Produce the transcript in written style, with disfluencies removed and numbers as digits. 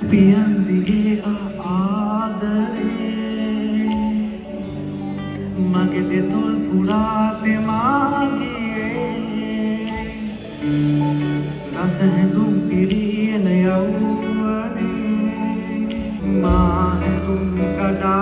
පියන් දිගේ ආදරේ මගේ දෙතොල් පුරා තෙමාගේ රස හැඳුම් පිරියන යවුවනේ මා හැඳුම් කඩා